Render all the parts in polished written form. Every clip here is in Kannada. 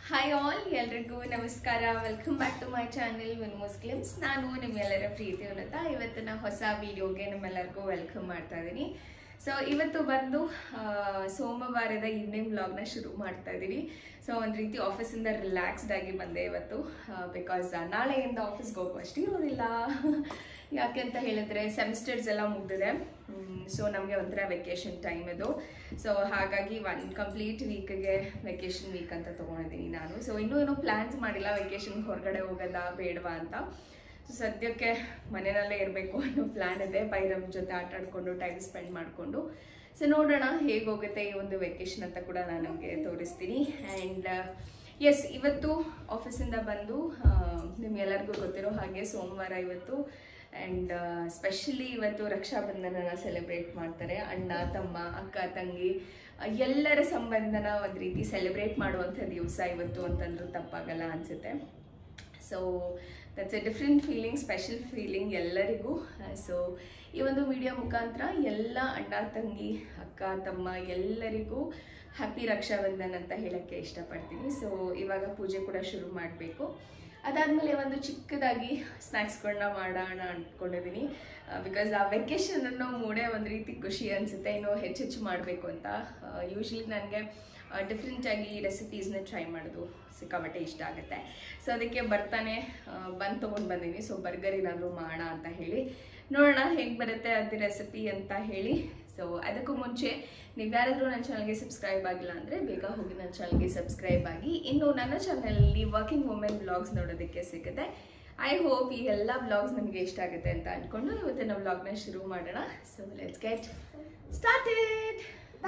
ಹಾಯ್ ಆಲ್, ಎಲ್ರಿಗೂ ನಮಸ್ಕಾರ. Welcome back to my channel win Muslims. ನಾನು ನಿಮ್ಮೆಲ್ಲರ ಪ್ರೀತಿ ಉನ್ನತ. ಇವತ್ತಿನ ಹೊಸ ವಿಡಿಯೋಗೆ ನಿಮ್ಮೆಲ್ಲರಿಗೂ ವೆಲ್ಕಮ್ ಮಾಡ್ತಾ ಇದ್ದೀನಿ. ಸೊ ಇವತ್ತು ಬಂದು ಸೋಮವಾರದ ಈವ್ನಿಂಗ್ ವ್ಲಾಗ್ನ ಶುರು ಮಾಡ್ತಾ ಇದ್ದೀವಿ. ಸೊ ಒಂದು ರೀತಿ ಆಫೀಸಿಂದ ರಿಲ್ಯಾಕ್ಸ್ಡ್ ಆಗಿ ಬಂದೆ ಇವತ್ತು, ಬಿಕಾಸ್ ನಾಳೆಯಿಂದ ಆಫೀಸ್ಗೆ ಹೋಗುವಷ್ಟು ಇರೋದಿಲ್ಲ. ಯಾಕೆ ಅಂತ ಹೇಳಿದ್ರೆ ಸೆಮಿಸ್ಟರ್ಸ್ ಎಲ್ಲ ಮುಗಿದಿದೆ. ಸೊ ನಮಗೆ ಒಂಥರ ವೆಕೇಶನ್ ಟೈಮ್ ಇದು. ಸೊ ಹಾಗಾಗಿ ಒಂದು ಕಂಪ್ಲೀಟ್ ವೀಕ್ಗೆ ವೆಕೇಶನ್ ವೀಕ್ ಅಂತ ತೊಗೊಂಡಿದ್ದೀನಿ ನಾನು. ಸೊ ಇನ್ನೂ ಏನೋ ಪ್ಲ್ಯಾನ್ಸ್ ಮಾಡಿಲ್ಲ ವೆಕೇಶನ್ಗೆ ಹೊರಗಡೆ ಹೋಗೋದಾ ಬೇಡವಾ ಅಂತ. ಸೊ ಸದ್ಯಕ್ಕೆ ಮನೆಯಲ್ಲೇ ಇರಬೇಕು ಅನ್ನೋ ಪ್ಲ್ಯಾನ್ ಇದೆ. ಬೈರಮ್ ಜೊತೆ ಆಟ ಆಡ್ಕೊಂಡು ಟೈಮ್ ಸ್ಪೆಂಡ್ ಮಾಡಿಕೊಂಡು. ಸೊ ನೋಡೋಣ ಹೇಗೆ ಹೋಗುತ್ತೆ ಈ ಒಂದು ವೆಕೇಶನ್ ಅಂತ ಕೂಡ ನಾನು ನಿಮಗೆ ತೋರಿಸ್ತೀನಿ. ಆ್ಯಂಡ್ ಎಸ್, ಇವತ್ತು ಆಫೀಸಿಂದ ಬಂದು ನಿಮ್ಗೆಲ್ಲರಿಗೂ ಗೊತ್ತಿರೋ ಹಾಗೆ ಸೋಮವಾರ ಇವತ್ತು. ಆ್ಯಂಡ್ ಸ್ಪೆಷಲಿ ಇವತ್ತು ರಕ್ಷಾಬಂಧನನ ಸೆಲೆಬ್ರೇಟ್ ಮಾಡ್ತಾರೆ. ಅಣ್ಣ ತಮ್ಮ ಅಕ್ಕ ತಂಗಿ ಎಲ್ಲರ ಸಂಬಂಧನ ಒಂದು ರೀತಿ ಸೆಲೆಬ್ರೇಟ್ ಮಾಡುವಂಥ ದಿವಸ ಇವತ್ತು ಅಂತಂದ್ರೂ ತಪ್ಪಾಗಲ್ಲ ಅನಿಸುತ್ತೆ. So that's a different feeling, special feeling ಎಲ್ಲರಿಗೂ. ಸೊ ಈ ಒಂದು ವಿಡಿಯೋ ಮುಖಾಂತರ ಎಲ್ಲ ಅಣ್ಣ ತಂಗಿ ಅಕ್ಕ ತಮ್ಮ ಎಲ್ಲರಿಗೂ ಹ್ಯಾಪಿ ರಕ್ಷಾಬಂಧನ್ ಅಂತ ಹೇಳೋಕ್ಕೆ ಇಷ್ಟಪಡ್ತೀನಿ. ಸೊ ಇವಾಗ ಪೂಜೆ ಕೂಡ ಶುರು ಮಾಡಬೇಕು. ಅದಾದಮೇಲೆ ಒಂದು ಚಿಕ್ಕದಾಗಿ ಸ್ನ್ಯಾಕ್ಸ್ಗಳನ್ನ ಮಾಡೋಣ ಅಂದ್ಕೊಂಡಿದ್ದೀನಿ. ಬಿಕಾಸ್ ಆ ವೆಕೇಶನ್ ಅನ್ನೋ ಮೂಡೇ ಒಂದು ರೀತಿ ಖುಷಿ ಅನಿಸುತ್ತೆ, ಇನ್ನೂ ಹೆಚ್ಚೆಚ್ಚು ಮಾಡಬೇಕು ಅಂತ. ಯೂಶ್ವಲಿ ನನಗೆ ಡಿಫ್ರೆಂಟಾಗಿ ರೆಸಿಪೀಸ್ನ ಟ್ರೈ ಮಾಡೋದು ಸಿಕ್ಕಾಪಟ್ಟೆ ಇಷ್ಟ ಆಗುತ್ತೆ. ಸೊ ಅದಕ್ಕೆ ಬಂದು ತೊಗೊಂಡು ಬಂದೀನಿ. ಸೊ ಬರ್ಗರ್ ಏನಾದರೂ ಮಾಡೋಣ ಅಂತ ಹೇಳಿ ನೋಡೋಣ ಹೇಗೆ ಬರುತ್ತೆ ಅದು ರೆಸಿಪಿ ಅಂತ ಹೇಳಿ. ಸೊ ಅದಕ್ಕೂ ಮುಂಚೆ ನೀವು ಯಾರಾದರೂ ನನ್ನ ಚಾನಲ್ಗೆ ಸಬ್ಸ್ಕ್ರೈಬ್ ಆಗಿಲ್ಲ ಅಂದರೆ ಬೇಗ ಹೋಗಿ ನನ್ನ ಚಾನಲ್ಗೆ ಸಬ್ಸ್ಕ್ರೈಬ್ ಆಗಿ. ಇನ್ನು ನನ್ನ ಚಾನಲಲ್ಲಿ ವರ್ಕಿಂಗ್ ವುಮೆನ್ ವ್ಲಾಗ್ಸ್ ನೋಡೋದಕ್ಕೆ ಸಿಗುತ್ತೆ. ಐ ಹೋಪ್ ಈ ಎಲ್ಲ ವ್ಲಾಗ್ಸ್ ನಿಮಗೆ ಇಷ್ಟ ಆಗುತ್ತೆ ಅಂತ ಅಂದ್ಕೊಂಡು ಇವತ್ತಿನ ವ್ಲಾಗ್ನ ಶುರು ಮಾಡೋಣ. So let's get started.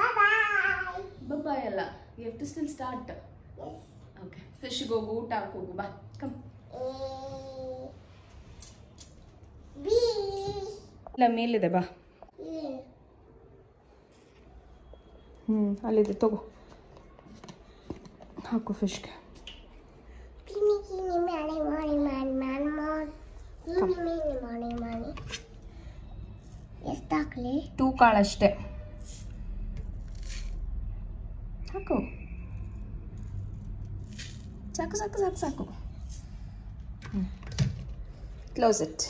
ಬಾಯ್ ಅಲ್ಲ, you have to still start. Okay, ಫಿಶ್ಗೆ ಹೋಗು, ಊಟ ಹಾಕೋಗು, ಬಾ ಕಮ್. ಇಲ್ಲ ಮೇಲಿದೆ, ಬಾ. ಅಲ್ಲಿದೆ, ತಗೋ ಹಾಕು ಫಿಶ್ಗೆ. ಎಷ್ಟಾಗಲಿ? 2 ಕಾಳಷ್ಟೇ ಹಾಕು. ಸಾಕು ಸಾಕು ಸಾಕು ಸಾಕು. Close it.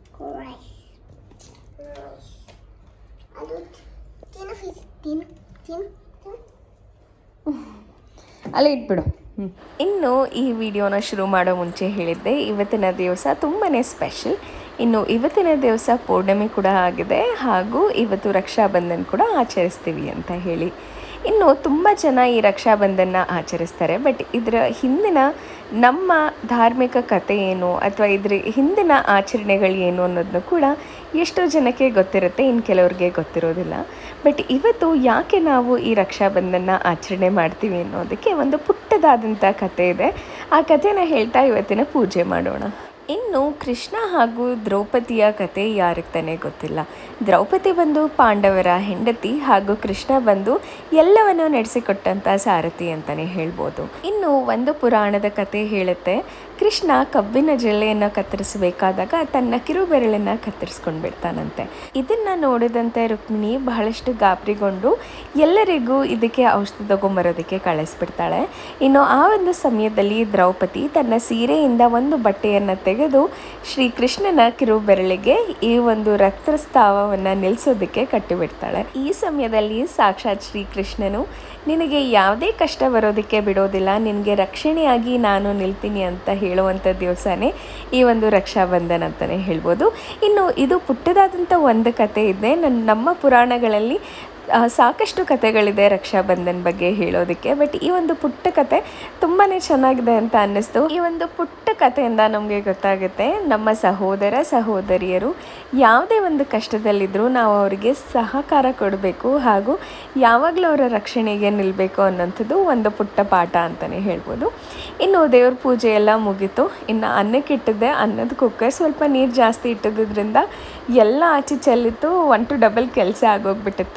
ಅಲ್ಲೇ ಇಟ್ಬಿಡು. ಇನ್ನು ಈ ವಿಡಿಯೋನ ಶುರು ಮಾಡೋ ಮುಂಚೆ ಹೇಳಿದ್ದೆ ಇವತ್ತಿನ ದಿವಸ ತುಂಬಾ ಸ್ಪೆಷಲ್. ಇನ್ನು ಇವತ್ತಿನ ದಿವಸ ಪೌರ್ಣಮಿ ಕೂಡ ಆಗಿದೆ, ಹಾಗೂ ಇವತ್ತು ರಕ್ಷಾಬಂಧನ್ ಕೂಡ ಆಚರಿಸ್ತೀವಿ ಅಂತ ಹೇಳಿ. ಇನ್ನು ತುಂಬ ಜನ ಈ ರಕ್ಷಾಬಂಧನ ಆಚರಿಸ್ತಾರೆ. ಬಟ್ ಇದರ ಹಿಂದಿನ ನಮ್ಮ ಧಾರ್ಮಿಕ ಕಥೆ ಏನು ಅಥವಾ ಇದ್ರ ಹಿಂದಿನ ಆಚರಣೆಗಳು ಏನು ಅನ್ನೋದನ್ನು ಕೂಡ ಎಷ್ಟೋ ಜನಕ್ಕೆ ಗೊತ್ತಿರುತ್ತೆ, ಇನ್ನು ಕೆಲವ್ರಿಗೆ ಗೊತ್ತಿರೋದಿಲ್ಲ. ಬಟ್ ಇವತ್ತು ಯಾಕೆ ನಾವು ಈ ರಕ್ಷಾಬಂಧನ ಆಚರಣೆ ಮಾಡ್ತೀವಿ ಅನ್ನೋದಕ್ಕೆ ಒಂದು ಪುಟ್ಟದಾದಂಥ ಕಥೆ ಇದೆ. ಆ ಕಥೆನ ಹೇಳ್ತಾ ಇವತ್ತಿನ ಪೂಜೆ ಮಾಡೋಣ. ಇನ್ನು ಕೃಷ್ಣ ಹಾಗೂ ದ್ರೌಪದಿಯ ಕತೆ ಯಾರಿಗೆ ತಾನೇ ಗೊತ್ತಿಲ್ಲ. ದ್ರೌಪದಿ ಬಂದು ಪಾಂಡವರ ಹೆಂಡತಿ, ಹಾಗೂ ಕೃಷ್ಣ ಬಂದು ಎಲ್ಲವನ್ನು ನಡೆಸಿಕೊಟ್ಟಂಥ ಸಾರಥಿ ಅಂತಲೇ ಹೇಳ್ಬೋದು. ಇನ್ನು ಒಂದು ಪುರಾಣದ ಕತೆ ಹೇಳುತ್ತೆ, ಕೃಷ್ಣ ಕಬ್ಬಿನ ಜಲ್ಲೆಯನ್ನು ಕತ್ತರಿಸಬೇಕಾದಾಗ ತನ್ನ ಕಿರುಬೆರಳನ್ನು ಕತ್ತರಿಸ್ಕೊಂಡು ಬಿಡ್ತಾನಂತೆ. ಇದನ್ನು ನೋಡಿದಂತೆ ರುಕ್ಮಿಣಿ ಬಹಳಷ್ಟು ಗಾಬರಿಗೊಂಡು ಎಲ್ಲರಿಗೂ ಇದಕ್ಕೆ ಔಷಧಿ ತಗೊಂಬರೋದಕ್ಕೆ ಕಳಿಸ್ಬಿಡ್ತಾಳೆ. ಇನ್ನು ಆ ಒಂದು ಸಮಯದಲ್ಲಿ ದ್ರೌಪದಿ ತನ್ನ ಸೀರೆಯಿಂದ ಒಂದು ಬಟ್ಟೆಯನ್ನು ತೆಗೆದು ಶ್ರೀಕೃಷ್ಣನ ಕಿರುಬೆರಳಿಗೆ ಈ ಒಂದು ರಕ್ತಸ್ರಾವವನ್ನು ನಿಲ್ಲಿಸೋದಕ್ಕೆ ಕಟ್ಟಿಬಿಡ್ತಾಳೆ. ಈ ಸಮಯದಲ್ಲಿ ಸಾಕ್ಷಾತ್ ಶ್ರೀಕೃಷ್ಣನು ನಿನಗೆ ಯಾವುದೇ ಕಷ್ಟ ಬರೋದಕ್ಕೆ ಬಿಡೋದಿಲ್ಲ, ನಿನಗೆ ರಕ್ಷಣೆಯಾಗಿ ನಾನು ನಿಲ್ತೀನಿ ಅಂತ ಹೇಳುವಂಥ ದಿವಸನೇ ಈ ಒಂದು ರಕ್ಷಾಬಂಧನ ಅಂತಲೇ ಹೇಳ್ಬೋದು. ಇನ್ನು ಇದು ಪುಟ್ಟದಾದಂಥ ಒಂದು ಕತೆ ಇದೆ. ನಮ್ಮ ಪುರಾಣಗಳಲ್ಲಿ ಸಾಕಷ್ಟು ಕಥೆಗಳಿದೆ ರಕ್ಷಾಬಂಧನ್ ಬಗ್ಗೆ ಹೇಳೋದಕ್ಕೆ. ಬಟ್ ಈ ಒಂದು ಪುಟ್ಟ ಕತೆ ತುಂಬಾ ಚೆನ್ನಾಗಿದೆ ಅಂತ ಅನ್ನಿಸ್ತು. ಈ ಒಂದು ಪುಟ್ಟ ಕಥೆಯಿಂದ ನಮಗೆ ಗೊತ್ತಾಗುತ್ತೆ ನಮ್ಮ ಸಹೋದರ ಸಹೋದರಿಯರು ಯಾವುದೇ ಒಂದು ಕಷ್ಟದಲ್ಲಿದ್ದರೂ ನಾವು ಅವರಿಗೆ ಸಹಕಾರ ಕೊಡಬೇಕು, ಹಾಗೂ ಯಾವಾಗಲೂ ಅವರ ರಕ್ಷಣೆಗೆ ನಿಲ್ಲಬೇಕು ಅನ್ನೋಂಥದ್ದು ಒಂದು ಪುಟ್ಟ ಪಾಠ ಅಂತಲೇ ಹೇಳ್ಬೋದು. ಇನ್ನು ದೇವ್ರ ಪೂಜೆ ಎಲ್ಲ ಮುಗೀತು. ಇನ್ನು ಅನ್ನಕ್ಕೆ ಇಟ್ಟಿದ್ದೆ, ಅನ್ನದ ಕುಕ್ಕರ್ ಸ್ವಲ್ಪ ನೀರು ಜಾಸ್ತಿ ಇಟ್ಟಿದ್ದರಿಂದ ಎಲ್ಲ ಆಚೆ ಚೆಲ್ಲಿತ್ತು. 1 to 2 ಕೆಲಸ ಆಗೋಗ್ಬಿಟ್ಟಿತ್ತು ಅಂತಲೇ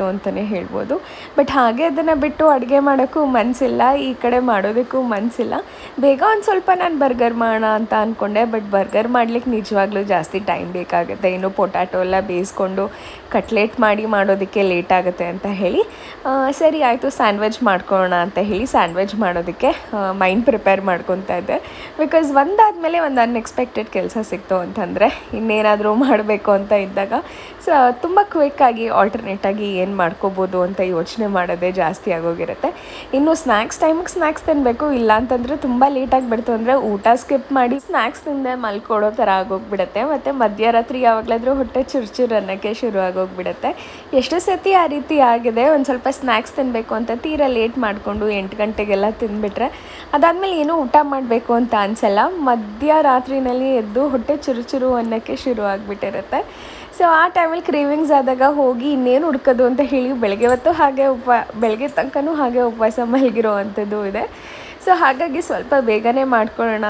ಅಂತಲೇ ಹೇಳ್ಬೋದು. ಬಟ್ ಹಾಗೆ ಅದನ್ನು ಬಿಟ್ಟು ಅಡುಗೆ ಮಾಡೋಕ್ಕೂ ಮನಸ್ಸಿಲ್ಲ, ಈ ಕಡೆ ಮಾಡೋದಕ್ಕೂ ಮನಸ್ಸಿಲ್ಲ. ಬೇಗ ಒಂದು ಸ್ವಲ್ಪ ನಾನು ಬರ್ಗರ್ ಮಾಡೋಣ ಅಂತ ಅಂದ್ಕೊಂಡೆ, ಬಟ್ ಬರ್ಗರ್ ಮಾಡ್ಲಿಕ್ಕೆ ನಿಜವಾಗ್ಲೂ ಜಾಸ್ತಿ ಟೈಮ್ ಬೇಕಾಗುತ್ತೆ. ಇನ್ನು ಪೊಟ್ಯಾಟೊ ಎಲ್ಲ ಬೇಯಿಸ್ಕೊಂಡು ಕಟ್ಲೆಟ್ ಮಾಡೋದಕ್ಕೆ ಲೇಟ್ ಆಗುತ್ತೆ ಅಂತ ಹೇಳಿ ಸರಿ ಆಯಿತು ಸ್ಯಾಂಡ್ವಿಚ್ ಮಾಡ್ಕೊಳ್ಳೋಣ ಅಂತ ಹೇಳಿ ಸ್ಯಾಂಡ್ವಿಚ್ ಮಾಡೋದಕ್ಕೆ ಮೈಂಡ್ ಪ್ರಿಪೇರ್ ಮಾಡ್ಕೊತಾ ಇದ್ದೆ. ಬಿಕಾಸ್ ಒಂದಾದಮೇಲೆ ಒಂದು ಅನ್ಎಕ್ಸ್ಪೆಕ್ಟೆಡ್ ಕೆಲಸ ಸಿಕ್ತು ಅಂತಂದರೆ ಇನ್ನೇನಾದರೂ ಮಾಡಬೇಕು ಅಂತ ಇದ್ದಾಗ ತುಂಬ ಕ್ವಿಕ್ಕಾಗಿ ಆಲ್ಟರ್ನೇಟಾಗಿ ಏನು ಮಾಡ್ಕೋಬೋದು ಅಂತ ಯೋಚನೆ ಮಾಡೋದೇ ಜಾಸ್ತಿ ಆಗೋಗಿರುತ್ತೆ. ಇನ್ನು ಸ್ನ್ಯಾಕ್ಸ್ ಟೈಮಿಗೆ ಸ್ನ್ಯಾಕ್ಸ್ ತಿನ್ನಬೇಕು, ಇಲ್ಲ ಅಂತಂದರೆ ತುಂಬ ಲೇಟಾಗಿ ಬಿಡ್ತು ಅಂದರೆ ಊಟ ಸ್ಕಿಪ್ ಮಾಡಿ ಸ್ನ್ಯಾಕ್ಸ್ ತಿಂದೆ ಮಲ್ಕೊಡೋ ಥರ ಆಗೋಗ್ಬಿಡುತ್ತೆ. ಮತ್ತು ಮಧ್ಯರಾತ್ರಿ ಯಾವಾಗಲಾದರೂ ಹೊಟ್ಟೆ ಚುರುಚುರು ಅನ್ನೋಕ್ಕೆ ಶುರು ಆಗೋಗ್ಬಿಡುತ್ತೆ. ಎಷ್ಟು ಸತಿ ಆ ರೀತಿ ಆಗಿದೆ. ಒಂದು ಸ್ವಲ್ಪ ಸ್ನ್ಯಾಕ್ಸ್ ತಿನ್ನಬೇಕು ಅಂತ ತೀರಾ ಲೇಟ್ ಮಾಡಿಕೊಂಡು 8 ಗಂಟೆಗೆಲ್ಲ ತಿಂದುಬಿಟ್ರೆ ಅದಾದಮೇಲೆ ಏನೂ ಊಟ ಮಾಡಬೇಕು ಅಂತ ಅನಿಸಲ್ಲ. ಮಧ್ಯರಾತ್ರಿನಲ್ಲಿ ಎದ್ದು ಹೊಟ್ಟೆ ಚುರುಚುರು ಅನ್ನೋಕ್ಕೆ ಶುರು ಆಗಿಬಿಟ್ಟಿರುತ್ತೆ. ಸೊ ಆ ಟೈಮಲ್ಲಿ ಕ್ರೇವಿಂಗ್ಸ್ ಆದಾಗ ಹೋಗಿ ಇನ್ನೇನು ಹುಡ್ಕೋದು ಅಂತ ಹೇಳಿ ಬೆಳಗ್ಗೆ ಹೊತ್ತು ಹಾಗೆ ಬೆಳಗ್ಗೆ ತನಕನೂ ಹಾಗೆ ಉಪವಾಸ ಮಲಗಿರೋ ಅಂಥದ್ದು ಇದೆ. ಸೊ ಹಾಗಾಗಿ ಸ್ವಲ್ಪ ಬೇಗನೆ ಮಾಡ್ಕೊಳ್ಳೋಣ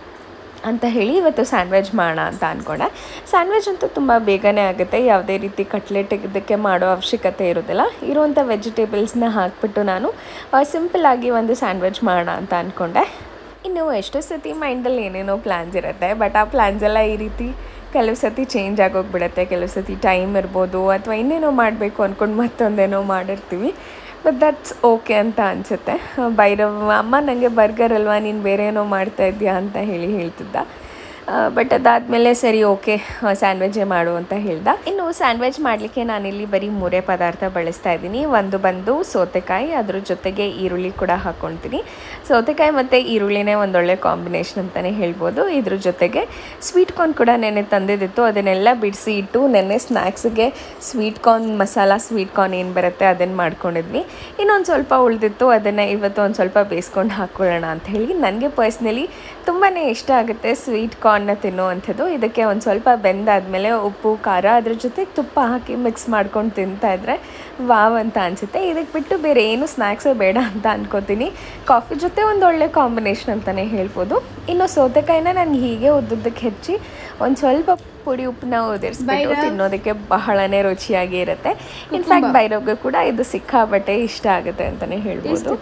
ಅಂತ ಹೇಳಿ ಇವತ್ತು ಸ್ಯಾಂಡ್ವಿಚ್ ಮಾಡೋಣ ಅಂತ ಅಂದ್ಕೊಂಡೆ. ಸ್ಯಾಂಡ್ವಿಚ್ ಅಂತೂ ತುಂಬ ಬೇಗನೆ ಆಗುತ್ತೆ, ಯಾವುದೇ ರೀತಿ ಕಟ್ಲೆಟ್ ಇದಕ್ಕೆ ಮಾಡೋ ಅವಶ್ಯಕತೆ ಇರೋದಿಲ್ಲ. ಇರುವಂಥ ವೆಜಿಟೇಬಲ್ಸ್ನ ಹಾಕಿಬಿಟ್ಟು ನಾನು ಸಿಂಪಲ್ಲಾಗಿ ಒಂದು ಸ್ಯಾಂಡ್ವಿಚ್ ಮಾಡೋಣ ಅಂತ ಅಂದ್ಕೊಂಡೆ. ಇನ್ನು ಎಷ್ಟೋ ಸತಿ ಮೈಂಡಲ್ಲಿ ಏನೇನೋ ಪ್ಲ್ಯಾನ್ಸ್ ಇರುತ್ತೆ, ಬಟ್ ಆ ಪ್ಲ್ಯಾನ್ಸ್ ಎಲ್ಲ ಈ ರೀತಿ ಕೆಲವು ಸತಿ ಚೇಂಜ್ ಆಗೋಗ್ಬಿಡುತ್ತೆ. ಕೆಲವು ಸತಿ ಟೈಮ್ ಇರ್ಬೋದು ಅಥವಾ ಇನ್ನೇನೋ ಮಾಡಬೇಕು ಅಂದ್ಕೊಂಡು ಮತ್ತೊಂದೇನೋ ಮಾಡಿರ್ತೀವಿ. ಬಟ್ ದಟ್ಸ್ ಓಕೆ ಅಂತ ಅನಿಸುತ್ತೆ. ಭೈರವ್ ಅಮ್ಮ ನನಗೆ ಬರ್ಗರ್ ಅಲ್ವಾ ನೀನು ಬೇರೆ ಏನೋ ಮಾಡ್ತಾಯಿದ್ಯಾ ಅಂತ ಹೇಳ್ತಿದ್ದ. ಬಟ್ ಅದಾದಮೇಲೆ ಸರಿ ಓಕೆ ಸ್ಯಾಂಡ್ವಿಚ್ಚೇ ಮಾಡು ಅಂತ ಹೇಳ್ದೆ. ಇನ್ನು ಸ್ಯಾಂಡ್ವಿಚ್ ಮಾಡಲಿಕ್ಕೆ ನಾನಿಲ್ಲಿ ಬರೀ 3 ಪದಾರ್ಥ ಬಳಸ್ತಾ ಇದ್ದೀನಿ. ಒಂದು ಬಂದು ಸೌತೆಕಾಯಿ, ಅದ್ರ ಜೊತೆಗೆ ಈರುಳ್ಳಿ ಕೂಡ ಹಾಕ್ಕೊಳ್ತೀನಿ. ಸೌತೆಕಾಯಿ ಮತ್ತು ಈರುಳ್ಳಿನೇ ಒಂದೊಳ್ಳೆ ಕಾಂಬಿನೇಷನ್ ಅಂತಲೇ ಹೇಳ್ಬೋದು. ಇದ್ರ ಜೊತೆಗೆ ಸ್ವೀಟ್ ಕಾರ್ನ್ ಕೂಡ ನೆನ್ನೆ ತಂದಿದ್ದಿತ್ತು, ಅದನ್ನೆಲ್ಲ ಬಿಡಿಸಿ ಇಟ್ಟು ನೆನ್ನೆ ಸ್ನ್ಯಾಕ್ಸಿಗೆ sweet corn masala sweet corn ಏನು ಬರುತ್ತೆ ಅದನ್ನು ಮಾಡ್ಕೊಂಡಿದ್ವಿ. ಇನ್ನೊಂದು ಸ್ವಲ್ಪ ಉಳಿದಿತ್ತು, ಅದನ್ನು ಇವತ್ತು ಒಂದು ಸ್ವಲ್ಪ ಬೇಯಿಸ್ಕೊಂಡು ಹಾಕ್ಕೊಳ್ಳೋಣ ಅಂತ ಹೇಳಿ. ನನಗೆ ಪರ್ಸ್ನಲಿ ತುಂಬಾ ಇಷ್ಟ ಆಗುತ್ತೆ ಸ್ವೀಟ್ ಕಾರ್ನ್ನ ತಿನ್ನೋವಂಥದ್ದು. ಇದಕ್ಕೆ ಒಂದು ಸ್ವಲ್ಪ ಬೆಂದಾದಮೇಲೆ ಉಪ್ಪು ಖಾರ ಅದ್ರ ಜೊತೆಗೆ ತುಪ್ಪ ಹಾಕಿ ಮಿಕ್ಸ್ ಮಾಡ್ಕೊಂಡು ತಿಂತಾಯಿದ್ರೆ ವಾವ್ ಅಂತ ಅನಿಸುತ್ತೆ. ಇದಕ್ಕೆ ಬಿಟ್ಟು ಬೇರೆ ಏನು ಸ್ನ್ಯಾಕ್ಸೇ ಬೇಡ ಅಂತ ಅನ್ಕೋತೀನಿ. ಕಾಫಿ ಜೊತೆ ಒಂದು ಒಳ್ಳೆ ಕಾಂಬಿನೇಷನ್ ಅಂತಲೇ ಹೇಳ್ಬೋದು. ಇನ್ನು ಸೌತೆಕಾಯಿನ ನಾನು ಹೀಗೆ ಉದ್ದುದ್ದಕ್ಕೆ ಹೆಚ್ಚಿ ಒಂದು ಸ್ವಲ್ಪ ಪುಡಿ ಉಪ್ಪನ್ನ ಉದುರಿಸ್ಬಿಟ್ಟು ತಿನ್ನೋದಕ್ಕೆ ಬಹಳನೇ ರುಚಿಯಾಗಿ ಇರುತ್ತೆ. ಇನ್ಫ್ಯಾಕ್ಟ್ ಭೈರವ್ಗೆ ಕೂಡ ಇದು ಸಿಕ್ಕಾಬಟ್ಟೆ ಇಷ್ಟ ಆಗುತ್ತೆ ಅಂತಲೇ ಹೇಳ್ಬೋದು.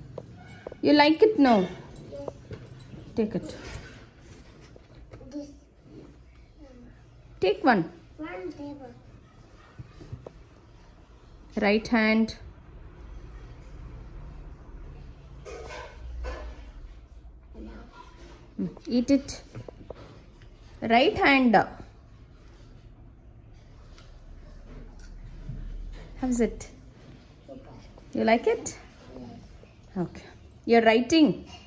You like it now? Take it. Take one. Right hand. Eat it. Right hand. How's it? You like it? Okay. You're writing?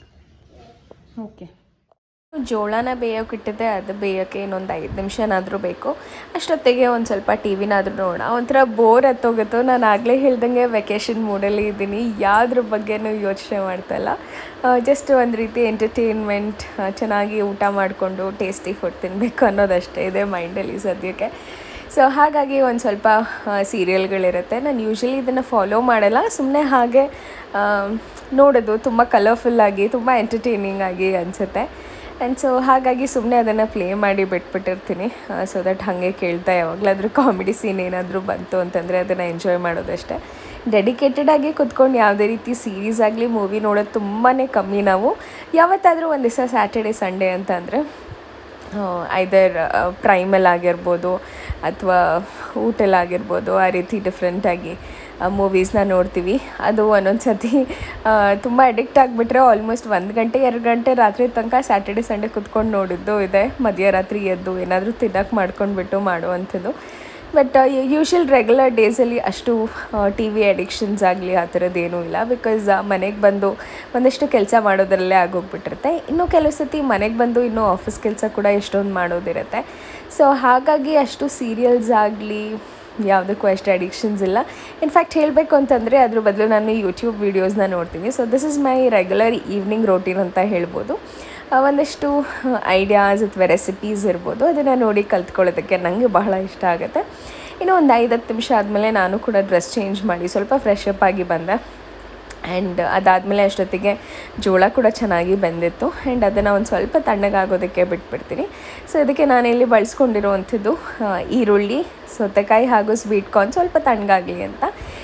Okay. ಜೋಳನ ಬೇಯೋಕ್ಕಿಟ್ಟಿದ್ದೆ, ಅದು ಬೇಯೋಕ್ಕೆ ಇನ್ನೊಂದು 5 ನಿಮಿಷನಾದರೂ ಬೇಕು. ಅಷ್ಟೊತ್ತಿಗೆ ಒಂದು ಸ್ವಲ್ಪ ಟಿ ವಿನಾದರೂ ನೋಡೋಣ. ಒಂಥರ ಬೋರ್ ಹತ್ತೋಗುತ್ತೋ. ನಾನು ಆಗಲೇ ಹೇಳ್ದಂಗೆ ವೆಕೇಷನ್ ಮೂಡಲ್ಲಿ ಇದ್ದೀನಿ, ಯಾವುದ್ರ ಬಗ್ಗೆನೂ ಯೋಚನೆ ಮಾಡ್ತಾಯಿಲ್ಲ. ಜಸ್ಟ್ ಒಂದು ರೀತಿ ಎಂಟರ್ಟೈನ್ಮೆಂಟ್, ಚೆನ್ನಾಗಿ ಊಟ ಮಾಡಿಕೊಂಡು ಟೇಸ್ಟಿ ಫುಡ್ ತಿನ್ನಬೇಕು ಅನ್ನೋದಷ್ಟೇ ಇದೆ ಮೈಂಡಲ್ಲಿ ಸದ್ಯಕ್ಕೆ. ಸೊ ಹಾಗಾಗಿ ಒಂದು ಸ್ವಲ್ಪ ಸೀರಿಯಲ್ಗಳಿರುತ್ತೆ. ನಾನು ಯೂಶ್ವಲಿ ಇದನ್ನು ಫಾಲೋ ಮಾಡಲ್ಲ, ಸುಮ್ಮನೆ ಹಾಗೆ ನೋಡೋದು. ತುಂಬ ಕಲರ್ಫುಲ್ಲಾಗಿ ತುಂಬ ಎಂಟರ್ಟೈನಿಂಗ್ ಆಗಿ ಅನಿಸುತ್ತೆ. ಆ್ಯಂಡ್ ಸೊ ಹಾಗಾಗಿ ಸುಮ್ಮನೆ ಅದನ್ನು ಪ್ಲೇ ಮಾಡಿ ಬಿಟ್ಬಿಟ್ಟಿರ್ತೀನಿ. ಸೊ ದಟ್ ಹಾಗೆ ಕೇಳ್ತಾ ಯಾವಾಗಲಾದರೂ ಕಾಮಿಡಿ ಸೀನ್ ಏನಾದರೂ ಬಂತು ಅಂತಂದರೆ ಅದನ್ನು ಎಂಜಾಯ್ ಮಾಡೋದಷ್ಟೇ. ಡೆಡಿಕೇಟೆಡಾಗಿ ಕುತ್ಕೊಂಡು ಯಾವುದೇ ರೀತಿ ಸೀರೀಸ್ ಆಗಲಿ ಮೂವಿ ನೋಡೋದು ತುಂಬಾ ಕಮ್ಮಿ ನಾವು. ಯಾವತ್ತಾದರೂ ಒಂದು ದಿವಸ ಸ್ಯಾಟರ್ಡೆ ಸಂಡೇ ಅಂತ ಅಂದರೆ ಐದರ್ ಪ್ರೈಮಲ್ಲಾಗಿರ್ಬೋದು ಅಥವಾ ಊಟಲ್ಲಾಗಿರ್ಬೋದು, ಆ ರೀತಿ ಡಿಫ್ರೆಂಟಾಗಿ ಮೂವೀಸ್ನ ನೋಡ್ತೀವಿ. ಅದು ಒಂದೊಂದು ಸತಿ ತುಂಬ ಅಡಿಕ್ಟ್ ಆಗಿಬಿಟ್ರೆ ಆಲ್ಮೋಸ್ಟ್ 1 ಗಂಟೆ 2 ಗಂಟೆ ರಾತ್ರಿ ತನಕ ಸ್ಯಾಟರ್ಡೆ ಸಂಡೇ ಕುತ್ಕೊಂಡು ನೋಡಿದ್ದು ಇದೆ. ಮಧ್ಯರಾತ್ರಿ ಎದ್ದು ಏನಾದರೂ ತಿನ್ನೋಕ್ಕೆ ಮಾಡ್ಕೊಂಡ್ಬಿಟ್ಟು ಮಾಡುವಂಥದ್ದು. ಬಟ್ ಯೂಶ್ವಲ್ ರೆಗ್ಯುಲರ್ ಡೇಸಲ್ಲಿ ಅಷ್ಟು ಟಿ ವಿ ಅಡಿಕ್ಷನ್ಸ್ ಆಗಲಿ ಆ ಥರದ್ದೇನೂ ಇಲ್ಲ. ಬಿಕಾಸ್ ಮನೆಗೆ ಬಂದು ಒಂದಷ್ಟು ಕೆಲಸ ಮಾಡೋದ್ರಲ್ಲೇ ಆಗೋಗ್ಬಿಟ್ಟಿರುತ್ತೆ. ಇನ್ನೂ ಕೆಲವು ಸತಿ ಮನೆಗೆ ಬಂದು ಇನ್ನೂ ಆಫೀಸ್ ಕೆಲಸ ಕೂಡ ಎಷ್ಟೊಂದು ಮಾಡೋದಿರುತ್ತೆ. ಸೊ ಹಾಗಾಗಿ ಅಷ್ಟು ಸೀರಿಯಲ್ಸ್ ಆಗಲಿ ಯಾವುದಕ್ಕೂ ಅಷ್ಟು ಅಡಿಕ್ಷನ್ಸ್ ಇಲ್ಲ. ಇನ್ಫ್ಯಾಕ್ಟ್ ಹೇಳಬೇಕು ಅಂತಂದರೆ ಅದ್ರ ಬದಲು ನಾನು ಯೂಟ್ಯೂಬ್ ವೀಡಿಯೋಸ್ನ ನೋಡ್ತೀನಿ. So this is my regular evening routine ಅಂತ ಹೇಳ್ಬೋದು. ಒಂದಷ್ಟು ಐಡಿಯಾಸ್ ಅಥವಾ ರೆಸಿಪೀಸ್ ಇರ್ಬೋದು, ಅದನ್ನು ನೋಡಿ ಕಲ್ತ್ಕೊಳ್ಳೋದಕ್ಕೆ ನನಗೆ ಬಹಳ ಇಷ್ಟ ಆಗುತ್ತೆ. ಇನ್ನೂ ಒಂದು 5-10 ನಿಮಿಷ ಆದಮೇಲೆ ನಾನು ಕೂಡ ಡ್ರೆಸ್ ಚೇಂಜ್ ಮಾಡಿ ಸ್ವಲ್ಪ ಫ್ರೆಶ್ ಅಪ್ ಆಗಿ ಬಂದೆ. ಆ್ಯಂಡ್ ಅದಾದಮೇಲೆ ಅಷ್ಟೊತ್ತಿಗೆ ಜೋಳ ಕೂಡ ಚೆನ್ನಾಗಿ ಬೆಂದಿತ್ತು. ಆ್ಯಂಡ್ ಅದನ್ನು ಒಂದು ಸ್ವಲ್ಪ ತಣ್ಣಗಾಗೋದಕ್ಕೆ ಬಿಟ್ಬಿಡ್ತೀನಿ. ಸೊ ಇದಕ್ಕೆ ನಾನಿಲ್ಲಿ ಬಳಸ್ಕೊಂಡಿರುವಂಥದ್ದು ಈರುಳ್ಳಿ, ಸೌತೆಕಾಯಿ ಹಾಗೂ ಸ್ವೀಟ್ ಕಾರ್ನ್ ಸ್ವಲ್ಪ ತಣ್ಣಗಾಗಲಿ ಅಂತ.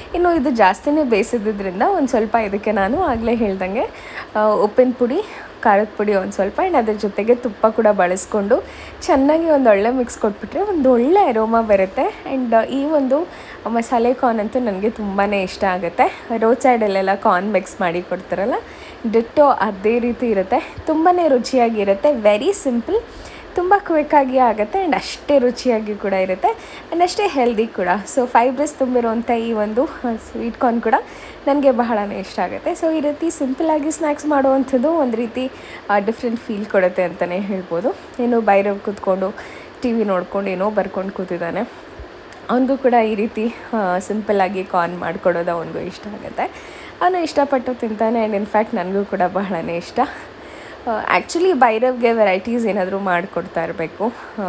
ಇನ್ನು ಇದು ಜಾಸ್ತಿನೇ ಬೇಯಿಸಿದ್ದರಿಂದ ಒಂದು ಸ್ವಲ್ಪ ಇದಕ್ಕೆ ನಾನು ಆಗಲೇ ಹೇಳ್ದಂಗೆ ಉಪ್ಪಿನ ಪುಡಿ, ಖಾರದ ಪುಡಿ ಒಂದು ಸ್ವಲ್ಪ ಆ್ಯಂಡ್ ಅದ್ರ ಜೊತೆಗೆ ತುಪ್ಪ ಕೂಡ ಬಳಸ್ಕೊಂಡು ಚೆನ್ನಾಗಿ ಒಂದು ಒಳ್ಳೆ ಮಿಕ್ಸ್ ಕೊಟ್ಬಿಟ್ರೆ ಒಂದು ಒಳ್ಳೆ ಅರೋಮಾ ಬರುತ್ತೆ. ಆ್ಯಂಡ್ ಈ ಒಂದು ಮಸಾಲೆ ಕಾರ್ನ್ ಅಂತೂ ನನಗೆ ತುಂಬಾ ಇಷ್ಟ ಆಗುತ್ತೆ. ರೋಡ್ ಸೈಡಲ್ಲೆಲ್ಲ ಕಾರ್ನ್ ಮಿಕ್ಸ್ ಮಾಡಿ ಕೊಡ್ತಾರಲ್ಲ, ಡಿಟ್ಟೋ ಅದೇ ರೀತಿ ಇರುತ್ತೆ. ತುಂಬಾ ರುಚಿಯಾಗಿರುತ್ತೆ. ವೆರಿ ಸಿಂಪಲ್, ತುಂಬ ಕ್ವಿಕ್ಕಾಗಿ ಆಗುತ್ತೆ ಆ್ಯಂಡ್ ಅಷ್ಟೇ ರುಚಿಯಾಗಿ ಕೂಡ ಇರುತ್ತೆ ಆ್ಯಂಡ್ ಅಷ್ಟೇ ಹೆಲ್ದಿ ಕೂಡ. ಸೊ ಫೈಬ್ರಸ್ ತುಂಬಿರುವಂಥ ಈ ಒಂದು ಸ್ವೀಟ್ ಕಾರ್ನ್ ಕೂಡ ನನಗೆ ಬಹಳನೇ ಇಷ್ಟ ಆಗುತ್ತೆ. ಸೊ ಈ ರೀತಿ ಸಿಂಪಲಾಗಿ ಸ್ನ್ಯಾಕ್ಸ್ ಮಾಡುವಂಥದ್ದು ಒಂದು ರೀತಿ ಡಿಫ್ರೆಂಟ್ ಫೀಲ್ ಕೊಡುತ್ತೆ ಅಂತಲೇ ಹೇಳ್ಬೋದು. ಏನು ಭೈರವ್ ಕೂತ್ಕೊಂಡು ಟಿ ವಿ ನೋಡ್ಕೊಂಡು ಏನೋ ಬರ್ಕೊಂಡು ಕೂತಿದ್ದಾನೆ, ಅವನಿಗೂ ಕೂಡ ಈ ರೀತಿ ಸಿಂಪಲ್ಲಾಗಿ ಕಾರ್ನ್ ಮಾಡಿಕೊಡೋದು ಅವನಿಗೂ ಇಷ್ಟ ಆಗುತ್ತೆ. ಅವನು ಇಷ್ಟಪಟ್ಟು ತಿಂತಾನೆ ಆ್ಯಂಡ್ ಇನ್ಫ್ಯಾಕ್ಟ್ ನನಗೂ ಕೂಡ ಬಹಳನೇ ಇಷ್ಟ. ಆ್ಯಕ್ಚುಲಿ ಭೈರವ್ಗೆ ವೆರೈಟೀಸ್ ಏನಾದರೂ ಮಾಡಿಕೊಡ್ತಾ ಇರಬೇಕು.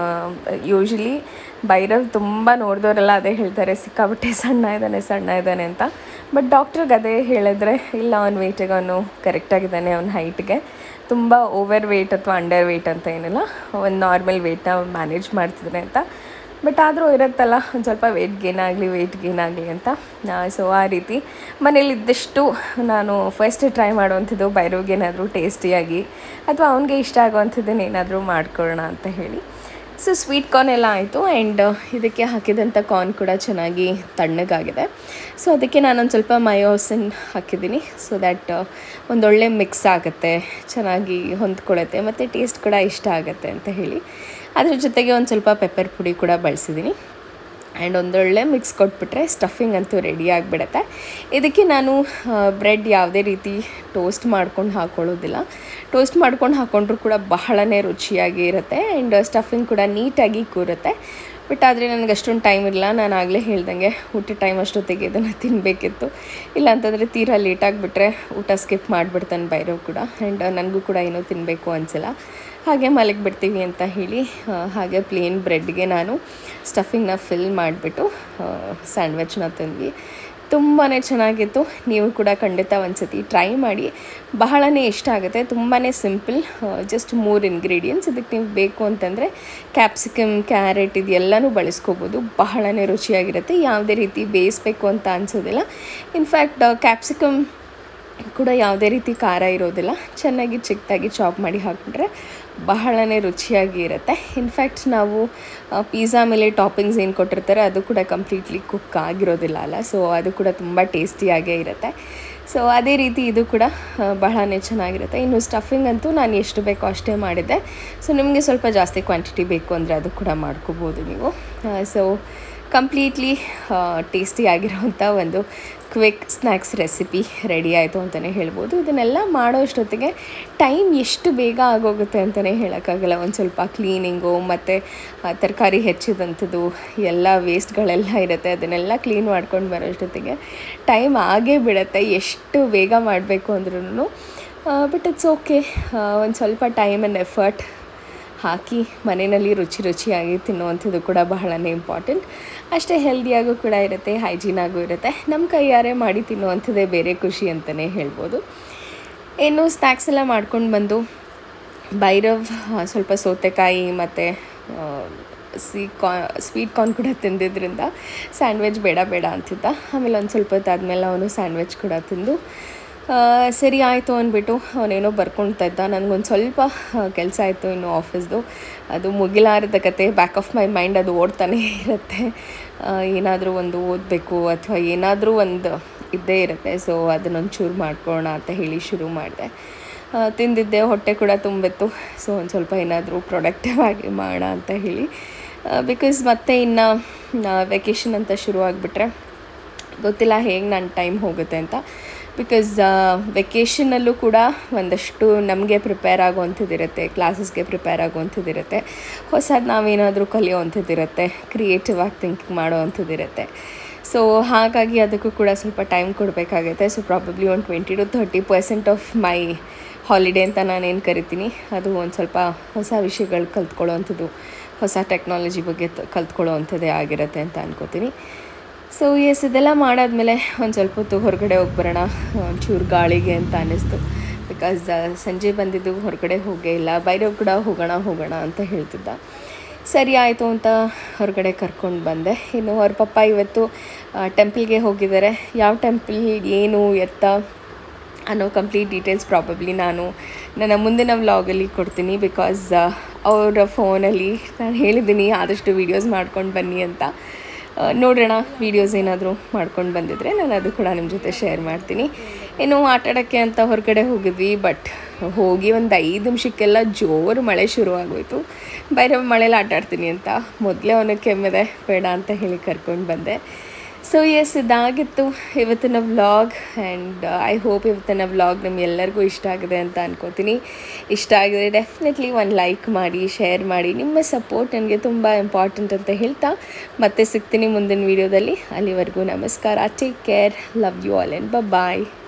ಯೂಶ್ವಲಿ ಭೈರವ್ ತುಂಬ ನೋಡಿದವರೆಲ್ಲ ಅದೇ ಹೇಳ್ತಾರೆ, ಸಿಕ್ಕಾಬಿಟ್ಟೆ ಸಣ್ಣ ಇದ್ದಾನೆ ಅಂತ. ಬಟ್ ಡಾಕ್ಟ್ರಿಗೆ ಅದೇ ಹೇಳಿದ್ರೆ ಇಲ್ಲ, ಅವ್ನ ವೆಯ್ಟಿಗೆ ಅವನು ಕರೆಕ್ಟಾಗಿದ್ದಾನೆ, ಅವ್ನ ಹೈಟ್ಗೆ ತುಂಬ ಓವರ್ ವೆಯ್ಟ್ ಅಥವಾ ಅಂಡರ್ ವೆಯ್ಟ್ ಅಂತ ಏನಿಲ್ಲ, ಒಂದು ನಾರ್ಮಲ್ ವೆಯ್ಟ್ನ ಮ್ಯಾನೇಜ್ ಮಾಡ್ತಿದ್ದಾನೆ ಅಂತ. ಬಟ್ ಆದರೂ ಇರುತ್ತಲ್ಲ ಒಂದು ಸ್ವಲ್ಪ ವೆಯ್ಟ್ ಗೇನ್ ಆಗಲಿ ಅಂತ. ಸೊ ಆ ರೀತಿ ಮನೇಲಿದ್ದಷ್ಟು ನಾನು ಫಸ್ಟ್ ಟ್ರೈ ಮಾಡುವಂಥದ್ದು ಭೈರವ್ಗೆ ಏನಾದರೂ ಟೇಸ್ಟಿಯಾಗಿ ಅಥವಾ ಅವನಿಗೆ ಇಷ್ಟ ಆಗುವಂಥದ್ದನ್ನು ಏನಾದರೂ ಮಾಡ್ಕೊಳ್ಳೋಣ ಅಂತ ಹೇಳಿ. ಸೊ ಸ್ವೀಟ್ ಕಾರ್ನ್ ಎಲ್ಲ ಆಯಿತು ಆ್ಯಂಡ್ ಇದಕ್ಕೆ ಹಾಕಿದಂಥ ಕಾರ್ನ್ ಕೂಡ ಚೆನ್ನಾಗಿ ತಣ್ಣಗಾಗಿದೆ. ಸೊ ಅದಕ್ಕೆ ನಾನೊಂದು ಸ್ವಲ್ಪ ಮಯೋಸಿನ್ ಹಾಕಿದ್ದೀನಿ. ಸೊ ದ್ಯಾಟ್ ಒಂದೊಳ್ಳೆ ಮಿಕ್ಸ್ ಆಗುತ್ತೆ, ಚೆನ್ನಾಗಿ ಹೊಂದ್ಕೊಳ್ಳುತ್ತೆ ಮತ್ತು ಟೇಸ್ಟ್ ಕೂಡ ಇಷ್ಟ ಆಗುತ್ತೆ ಅಂತ ಹೇಳಿ. ಅದ್ರ ಜೊತೆಗೆ ಒಂದು ಸ್ವಲ್ಪ ಪೆಪ್ಪರ್ ಪುಡಿ ಕೂಡ ಬಳಸಿದ್ದೀನಿ ಆ್ಯಂಡ್ ಒಂದೊಳ್ಳೆ ಮಿಕ್ಸ್ ಕೊಟ್ಬಿಟ್ರೆ ಸ್ಟಫಿಂಗ್ ಅಂತೂ ರೆಡಿ ಆಗಿಬಿಡುತ್ತೆ. ಇದಕ್ಕೆ ನಾನು ಬ್ರೆಡ್ ಯಾವುದೇ ರೀತಿ ಟೋಸ್ಟ್ ಮಾಡ್ಕೊಂಡು ಹಾಕ್ಕೊಳ್ಳೋದಿಲ್ಲ. ಟೋಸ್ಟ್ ಮಾಡ್ಕೊಂಡು ಹಾಕ್ಕೊಂಡ್ರೂ ಕೂಡ ಬಹಳನೇ ರುಚಿಯಾಗಿ ಇರುತ್ತೆ ಆ್ಯಂಡ್ ಸ್ಟಫಿಂಗ್ ಕೂಡ ನೀಟಾಗಿ ಕೂರುತ್ತೆ. ಬಟ್ ಆದರೆ ನನಗೆ ಅಷ್ಟೊಂದು ಟೈಮ್ ಇರಲ್ಲ. ನಾನು ಆಗಲೇ ಹೇಳ್ದಂಗೆ ಊಟ ಟೈಮ್ ಅಷ್ಟೊತ್ತಿಗೆ ಇದನ್ನು ತಿನ್ನಬೇಕಿತ್ತು. ಇಲ್ಲಾಂತಂದರೆ ತೀರಾ ಲೇಟಾಗಿಬಿಟ್ರೆ ಊಟ ಸ್ಕಿಪ್ ಮಾಡಿಬಿಡ್ತಾನೆ ಭೈರವ್ ಕೂಡ ಆ್ಯಂಡ್ ನನಗೂ ಕೂಡ ಏನೂ ತಿನ್ನಬೇಕು ಅನಿಸಿಲ್ಲ. ಹಾಗೆ ಮಲಗಿಬಿಡ್ತೀವಿ ಅಂತ ಹೇಳಿ ಹಾಗೆ ಪ್ಲೇನ್ ಬ್ರೆಡ್ಗೆ ನಾನು ಸ್ಟಫಿಂಗ್ನ ಫಿಲ್ ಮಾಡಿಬಿಟ್ಟು ಸ್ಯಾಂಡ್ವಿಚ್ನ ತಿಂದ್ವಿ. ತುಂಬಾ ಚೆನ್ನಾಗಿತ್ತು. ನೀವು ಕೂಡ ಖಂಡಿತ ಒಂದು ಸತಿ ಟ್ರೈ ಮಾಡಿ, ಬಹಳನೇ ಇಷ್ಟ ಆಗುತ್ತೆ. ತುಂಬಾ ಸಿಂಪಲ್, ಜಸ್ಟ್ 3 ಇಂಗ್ರೀಡಿಯೆಂಟ್ಸ್. ಇದಕ್ಕೆ ನೀವು ಬೇಕು ಅಂತಂದರೆ ಕ್ಯಾಪ್ಸಿಕಮ್, ಕ್ಯಾರೆಟ್ ಇದೆಲ್ಲನೂ ಬಳಸ್ಕೋಬೋದು. ಬಹಳನೇ ರುಚಿಯಾಗಿರುತ್ತೆ. ಯಾವುದೇ ರೀತಿ ಬೇಯಿಸಬೇಕು ಅಂತ ಅನಿಸೋದಿಲ್ಲ. ಇನ್ಫ್ಯಾಕ್ಟ್ ಕ್ಯಾಪ್ಸಿಕಮ್ ಕೂಡ ಯಾವುದೇ ರೀತಿ ಖಾರ ಇರೋದಿಲ್ಲ. ಚೆನ್ನಾಗಿ ಚಿಕ್ಕದಾಗಿ ಚಾಪ್ ಮಾಡಿ ಹಾಕಿಬಿಟ್ರೆ ಬಹಳನೇ ರುಚಿಯಾಗಿ ಇರುತ್ತೆ. ಇನ್ಫ್ಯಾಕ್ಟ್ ನಾವು ಪಿಜ್ಜಾ ಮೇಲೆ ಟಾಪಿಂಗ್ಸ್ ಏನು ಕೊಟ್ಟಿರ್ತಾರೆ ಅದು ಕೂಡ ಕಂಪ್ಲೀಟ್ಲಿ ಕುಕ್ ಆಗಿರೋದಿಲ್ಲ ಅಲ್ಲ, ಸೊ ಅದು ಕೂಡ ತುಂಬ ಟೇಸ್ಟಿಯಾಗೇ ಇರುತ್ತೆ. ಸೊ ಅದೇ ರೀತಿ ಇದು ಕೂಡ ಬಹಳನೇ ಚೆನ್ನಾಗಿರುತ್ತೆ. ಇನ್ನು ಸ್ಟಫಿಂಗ್ ಅಂತೂ ನಾನು ಎಷ್ಟು ಬೇಕೋ ಅಷ್ಟೇ ಮಾಡಿದ್ದೆ. ಸೊ ನಿಮಗೆ ಸ್ವಲ್ಪ ಜಾಸ್ತಿ ಕ್ವಾಂಟಿಟಿ ಬೇಕು ಅಂದರೆ ಅದು ಕೂಡ ಮಾಡ್ಕೋಬೋದು ನೀವು. ಸೊ ಕಂಪ್ಲೀಟ್ಲಿ ಟೇಸ್ಟಿಯಾಗಿರೋವಂಥ ಒಂದು ಕ್ವಿಕ್ ಸ್ನ್ಯಾಕ್ಸ್ ರೆಸಿಪಿ ರೆಡಿ ಆಯಿತು ಅಂತಲೇ ಹೇಳ್ಬೋದು. ಇದನ್ನೆಲ್ಲ ಮಾಡೋ ಅಷ್ಟೊತ್ತಿಗೆ ಟೈಮ್ ಎಷ್ಟು ಬೇಗ ಆಗೋಗುತ್ತೆ ಅಂತಲೇ ಹೇಳೋಕ್ಕಾಗಲ್ಲ. ಒಂದು ಸ್ವಲ್ಪ ಕ್ಲೀನಿಂಗು ಮತ್ತು ತರಕಾರಿ ಹೆಚ್ಚಿದಂಥದ್ದು ಎಲ್ಲ ವೇಸ್ಟ್ಗಳೆಲ್ಲ ಇರುತ್ತೆ, ಅದನ್ನೆಲ್ಲ ಕ್ಲೀನ್ ಮಾಡ್ಕೊಂಡು ಬರೋ ಅಷ್ಟೊತ್ತಿಗೆ ಟೈಮ್ ಆಗೇ ಬಿಡುತ್ತೆ, ಎಷ್ಟು ಬೇಗ ಮಾಡಬೇಕು ಅಂದ್ರೂ. ಬಟ್ ಇಟ್ಸ್ ಓಕೆ, ಒಂದು ಸ್ವಲ್ಪ ಟೈಮ್ ಆ್ಯಂಡ್ ಎಫರ್ಟ್ ಹಾಕಿ ಮನೆಯಲ್ಲಿ ರುಚಿಯಾಗಿ ತಿನ್ನುವಂಥದ್ದು ಕೂಡ ಬಹಳನೇ ಇಂಪಾರ್ಟೆಂಟ್. ಅಷ್ಟೇ ಹೆಲ್ದಿಯಾಗೂ ಕೂಡ ಇರುತ್ತೆ, ಹೈಜೀನಾಗೂ ಇರುತ್ತೆ. ನಮ್ಮ ಕೈಯಾರೆ ಮಾಡಿ ತಿನ್ನುವಂಥದ್ದೇ ಬೇರೆ ಖುಷಿ ಅಂತಲೇ ಹೇಳ್ಬೋದು. ಇನ್ನು ಸ್ನ್ಯಾಕ್ಸ್ ಎಲ್ಲ ಮಾಡ್ಕೊಂಡು ಬಂದು ಭೈರವ್ ಸ್ವಲ್ಪ ಸೌತೆಕಾಯಿ ಮತ್ತು ಸ್ವೀಟ್ ಕಾರ್ನ್ ಕೂಡ ತಿಂದಿದ್ದರಿಂದ ಸ್ಯಾಂಡ್ವಿಚ್ ಬೇಡ ಅಂತಿದ್ದ. ಆಮೇಲೆ ಒಂದು ಸ್ವಲ್ಪ ಹೊತ್ತಾದ್ಮೇಲೆ ಅವನು ಸ್ಯಾಂಡ್ವಿಚ್ ಕೂಡ ತಿಂದು ಸರಿ ಆಯಿತು ಅಂದ್ಬಿಟ್ಟು ಅವನೇನೋ ಬರ್ಕೊಳ್ತಾ ಇದ್ದ. ನನಗೊಂದು ಸ್ವಲ್ಪ ಕೆಲಸ ಆಯಿತು ಇನ್ನು ಆಫೀಸ್ದು, ಅದು ಮುಗಿಲಾರದ ಕತೆ. ಬ್ಯಾಕ್ ಆಫ್ ಮೈ ಮೈಂಡ್ ಅದು ಓಡ್ತಾನೇ ಇರುತ್ತೆ, ಏನಾದರೂ ಒಂದು ಓದಬೇಕು ಅಥವಾ ಏನಾದರೂ ಒಂದು ಇದ್ದೇ ಇರುತ್ತೆ. ಸೊ ಅದನ್ನೊಂದು ಚೂರು ಮಾಡ್ಕೊಳ್ಳೋಣ ಅಂತ ಹೇಳಿ ಶುರು ಮಾಡಿದೆ. ತಿಂದಿದ್ದೆ, ಹೊಟ್ಟೆ ಕೂಡ ತುಂಬಿತ್ತು. ಸೊ ಒಂದು ಸ್ವಲ್ಪ ಏನಾದರೂ ಪ್ರೊಡಕ್ಟಿವ್ ಆಗಿ ಮಾಡೋಣ ಅಂತ ಹೇಳಿ. ಬಿಕಾಸ್ ಮತ್ತೆ ಇನ್ನು ವೆಕೇಷನ್ ಅಂತ ಶುರು ಆಗಿಬಿಟ್ರೆ ಗೊತ್ತಿಲ್ಲ ಹೇಗೆ ನನ್ನ ಟೈಮ್ ಹೋಗುತ್ತೆ ಅಂತ. ಬಿಕಾಸ್ ವೆಕೇಷನಲ್ಲೂ ಕೂಡ ಒಂದಷ್ಟು ನಮಗೆ ಪ್ರಿಪೇರ್ ಆಗುವಂಥದ್ದಿರುತ್ತೆ, ಕ್ಲಾಸಸ್ಗೆ ಪ್ರಿಪೇರ್ ಆಗುವಂಥದ್ದಿರುತ್ತೆ, ಹೊಸದು ನಾವೇನಾದರೂ ಕಲಿಯೋವಂಥದ್ದಿರುತ್ತೆ, ಕ್ರಿಯೇಟಿವ್ ಆಗಿ ಥಿಂಕಿಂಗ್ ಮಾಡೋವಂಥದ್ದಿರುತ್ತೆ. ಸೊ ಹಾಗಾಗಿ ಅದಕ್ಕೂ ಕೂಡ ಸ್ವಲ್ಪ ಟೈಮ್ ಕೊಡಬೇಕಾಗುತ್ತೆ. ಸೊ ಪ್ರಾಬಬ್ಲಿ ಒಂದು 20 to 30% ಆಫ್ ಮೈ ಹಾಲಿಡೇ ಅಂತ ನಾನೇನು ಕರಿತೀನಿ, ಅದು ಒಂದು ಸ್ವಲ್ಪ ಹೊಸ ವಿಷಯಗಳು ಕಲ್ತ್ಕೊಳ್ಳೋವಂಥದ್ದು, ಹೊಸ ಟೆಕ್ನಾಲಜಿ ಬಗ್ಗೆ ಕಲ್ತ್ಕೊಳ್ಳೋವಂಥದ್ದೇ ಆಗಿರುತ್ತೆ ಅಂತ ಅನ್ಕೋತೀನಿ. ಸೊ ಎಸ್, ಇದೆಲ್ಲ ಮಾಡಾದ್ಮೇಲೆ ಒಂದು ಸ್ವಲ್ಪ ಹೊತ್ತು ಹೊರಗಡೆ ಹೋಗಿ ಬರೋಣ ಒಂಚೂರು ಗಾಳಿಗೆ ಅಂತ ಅನ್ನಿಸ್ತು. ಬಿಕಾಸ್ ಸಂಜೆ ಬಂದಿದ್ದು ಹೊರಗಡೆ ಹೋಗೇ ಇಲ್ಲ. ಭೈರವ್ ಕೂಡ ಹೋಗೋಣ ಅಂತ ಹೇಳ್ತಿದ್ದ. ಸರಿ ಆಯಿತು ಅಂತ ಹೊರಗಡೆ ಕರ್ಕೊಂಡು ಬಂದೆ. ಇನ್ನು ಅವ್ರ ಪಪ್ಪ ಇವತ್ತು ಟೆಂಪಲ್ಗೆ ಹೋಗಿದ್ದಾರೆ. ಯಾವ ಟೆಂಪಲ್, ಏನು ಎತ್ತ ಅನ್ನೋ ಕಂಪ್ಲೀಟ್ ಡೀಟೇಲ್ಸ್ ಪ್ರಾಬಬ್ಲಿ ನಾನು ನನ್ನ ಮುಂದಿನ ವ್ಲಾಗಲ್ಲಿ ಕೊಡ್ತೀನಿ. ಬಿಕಾಸ್ ಅವರ ಫೋನಲ್ಲಿ ನಾನು ಹೇಳಿದ್ದೀನಿ ಆದಷ್ಟು ವೀಡಿಯೋಸ್ ಮಾಡ್ಕೊಂಡು ಬನ್ನಿ ಅಂತ. ನೋಡೋಣ, ವೀಡಿಯೋಸ್ ಏನಾದರೂ ಮಾಡ್ಕೊಂಡು ಬಂದಿದ್ದರೆ ನಾನು ಅದು ಕೂಡ ನಿಮ್ಮ ಜೊತೆ ಶೇರ್ ಮಾಡ್ತೀನಿ. ಇನ್ನು ಆಟಾಡೋಕ್ಕೆ ಅಂತ ಹೊರಗಡೆ ಹೋಗಿದ್ವಿ. ಬಟ್ ಹೋಗಿ ಒಂದು 5 ನಿಮಿಷಕ್ಕೆಲ್ಲ ಜೋರು ಮಳೆ ಶುರುವಾಗೋಯಿತು. ಭೈರವ್ ಮಳೇಲಿ ಆಟಾಡ್ತೀನಿ ಅಂತ ಮೊದಲೇ ಅವನಿಗೆ ಕೆಮ್ಮಿದೆ, ಬೇಡ ಅಂತ ಹೇಳಿ ಕರ್ಕೊಂಡು ಬಂದೆ. ಸೊ ಎಸ್, ಇದಾಗಿತ್ತು ಇವತ್ತಿನ ವ್ಲಾಗ್. ಆ್ಯಂಡ್ ಐ ಹೋಪ್ ಇವತ್ತಿನ ವ್ಲಾಗ್ ನಿಮ್ಗೆಲ್ಲರಿಗೂ ಇಷ್ಟ ಆಗಿದೆ ಅಂತ ಅನ್ಕೋತೀನಿ. ಇಷ್ಟ ಆಗಿದ್ರೆ ಡೆಫಿನೆಟ್ಲಿ ಒಂದು ಲೈಕ್ ಮಾಡಿ, ಶೇರ್ ಮಾಡಿ. ನಿಮ್ಮ ಸಪೋರ್ಟ್ ನನಗೆ ತುಂಬ ಇಂಪಾರ್ಟೆಂಟ್ ಅಂತ ಹೇಳ್ತಾ ಮತ್ತೆ ಸಿಗ್ತೀನಿ ಮುಂದಿನ ವೀಡಿಯೋದಲ್ಲಿ. ಅಲ್ಲಿವರೆಗೂ ನಮಸ್ಕಾರ. Take care, love you all and bye.